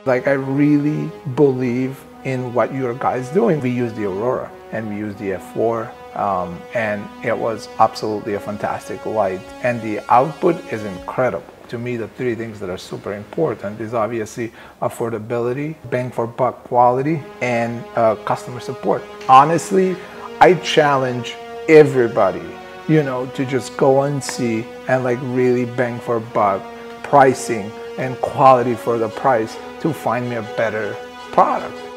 Like, I really believe in what your guys doing. We use the Aurora and we use the F4, and it was absolutely a fantastic light, and the output is incredible. To me, the three things that are super important is obviously affordability, bang for buck quality, and customer support. Honestly, I challenge everybody, you know, to just go and see and like really bang for buck pricing and quality for the price to find me a better product.